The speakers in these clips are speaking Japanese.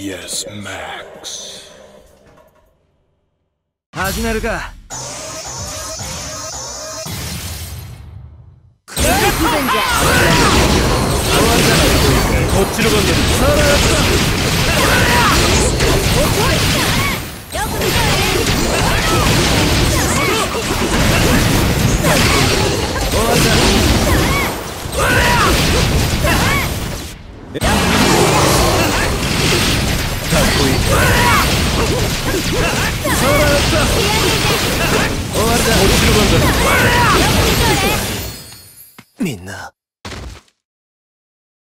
BBS Max 始めるか。 気分じゃこっちの番だ。さらやった。 よく見て終わった。かっこいい。さらやった。終わりだ。こっちの番だ。みんな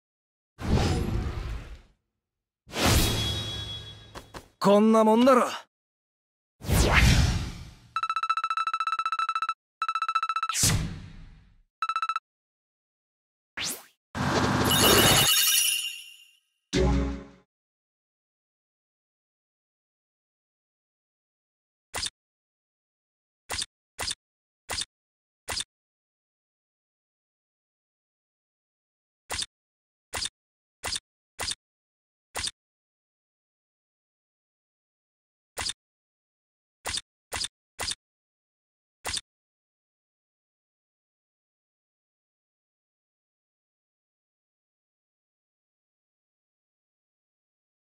こんなもんだろ。